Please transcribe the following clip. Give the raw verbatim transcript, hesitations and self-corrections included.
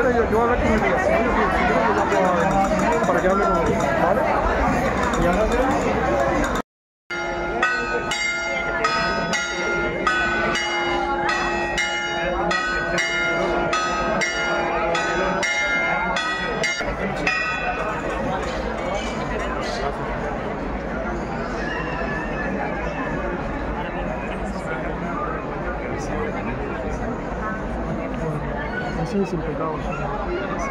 quiere, yo, yo voy a hablar con mi delegación, yo, si quiero, yo llamo a- para que hable con él, ¿vale? Ya. Sí, sin pecado.